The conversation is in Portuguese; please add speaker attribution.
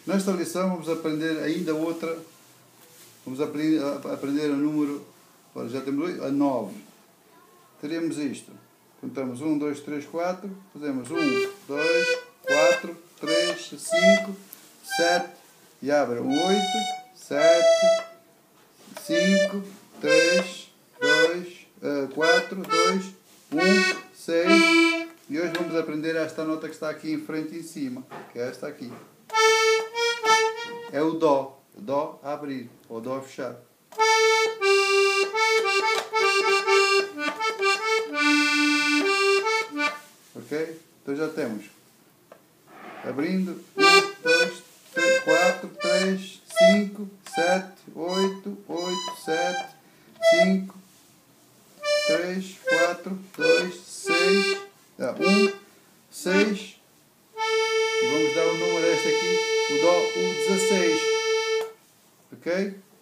Speaker 1: Nesta lição vamos aprender ainda outra. Vamos aprender o número, agora já temos 8, a 9. Teremos isto. Contamos 1, 2, 3, 4. Fazemos 1, 2, 4, 3, 5, 7. E abre 8, 7, 5, 3, 2, 4, 2, 1, 6. E hoje vamos aprender esta nota que está aqui em frente e em cima, que é esta aqui. É o Dó. O Dó a abrir, ou Dó a fechar. Ok? Então já temos. Abrindo. 1, 2, 3, 4, 3, 5, 7, 8, 8, 7, 5, 3, 4, 2, 6, 1, 6. E vamos dar o número a este aqui, o Dó, o 16. Ok?